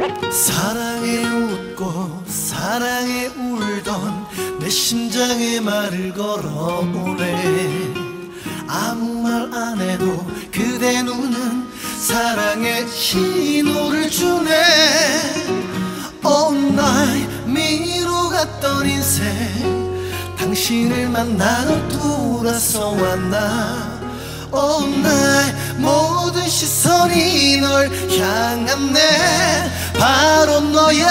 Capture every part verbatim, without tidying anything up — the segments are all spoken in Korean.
사랑에 웃고 사랑에 울던 내 심장에 말을 걸어오네. 아무 말 안 해도 그대 눈은 사랑의 신호를 주네. Oh night 미로 갔던 인생 당신을 만나러 돌아서 왔나. Oh night 모든 시선이 널 향하네. 바로 너야.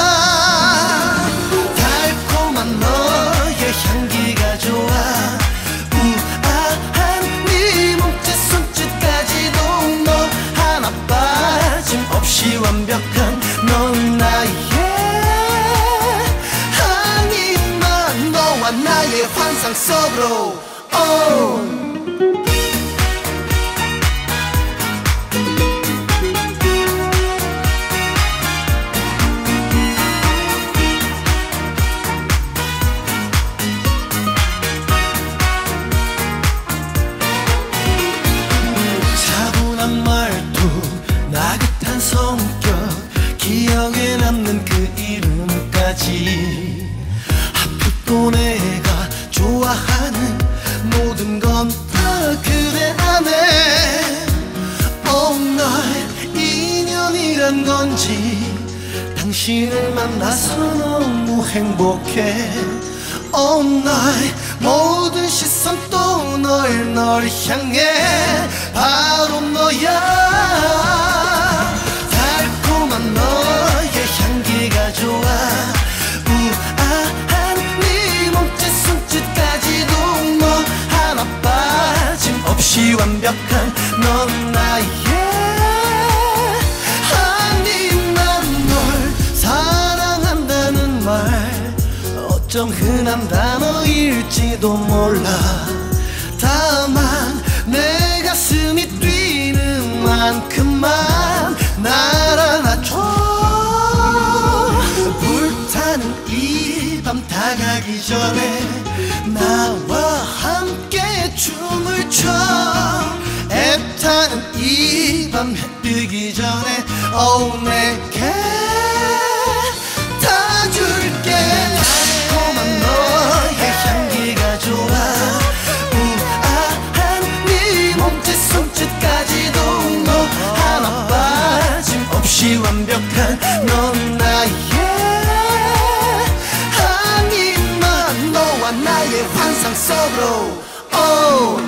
달콤한 너의 향기가 좋아. 우아한 네 몸짓 손짓까지도 너 하나 빠짐없이 완벽한 넌 나의 아니만 너와 나의 환상 속으로. oh. 나긋한 성격 기억에 남는 그 이름까지 하필 또 내가 좋아하는 모든 건 다 그대 안에. Oh night 인연이란 건지 당신을 만나서 너무 행복해. Oh night 모든 시선 또 널 널 향해. 바로 너야. 달콤한 너의 향기가 좋아. 우아한 네 몸짓 손짓까지도 너 하나 빠짐없이 완벽한 넌 나의 아니 난 널 사랑한다는 말 어쩜 흔한 단어일지도 몰라. 다만 내 가슴이 뛰는 만큼만 날 안아줘. 불타는 이 밤 다가기 전에 나와 함께 춤을 춰. 애타는 이 밤 해 뜨기 전에 oh 내게 다 줄게. 달콤한 너의 향기가 좋아. 우아한 네 몸짓 손짓까지도 너 하나 빠짐없이 완벽한 넌 나의 아니만 너와 나의 환상 속으로. oh.